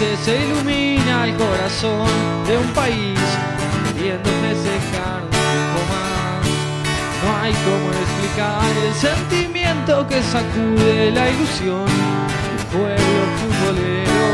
celeste se ilumina el corazón de un país queriendo festejar un poco más. No hay cómo explicar el sentimiento que sacude la ilusión del pueblo futbolero.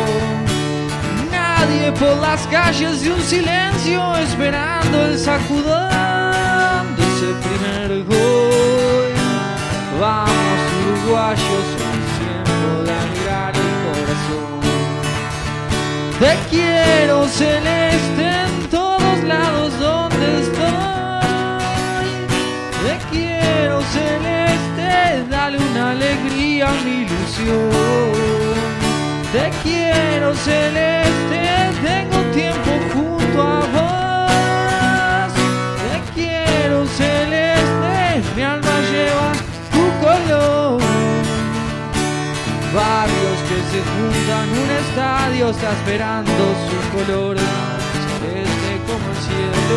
Nadie por las calles de un silencio esperando el sacudón de ese primer gol. Vamos uruguayos, es tiempo de alegrar el corazón. Te quiero celeste en todos lados donde estoy. Te quiero celeste, dale una alegría a mi ilusión. Te quiero celeste, tengo tiempo junto a vos. Te quiero celeste, mi alma lleva tu color. Barrios que se juntan, un estadio está esperando su color, celeste como el cielo.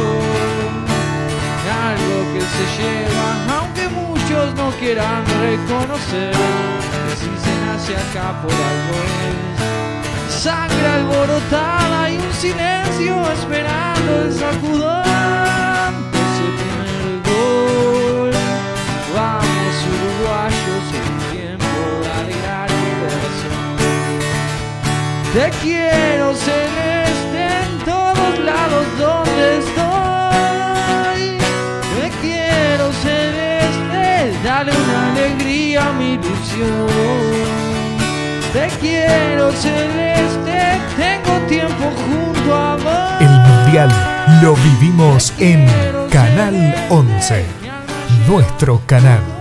Algo que se lleva, aunque muchos no quieran reconocer, que si se nace acá por algo es sangre alborotada y un silencio esperando el sacudón de ese primer gol. Vamos uruguayos, es tiempo de alegrar el corazón. Te quiero celeste en todos lados donde estoy. Te quiero celeste, dale una alegría a mi ilusión. Te quiero celeste, tengo tiempo junto a vos. El Mundial lo vivimos en Canal 11, nuestro canal.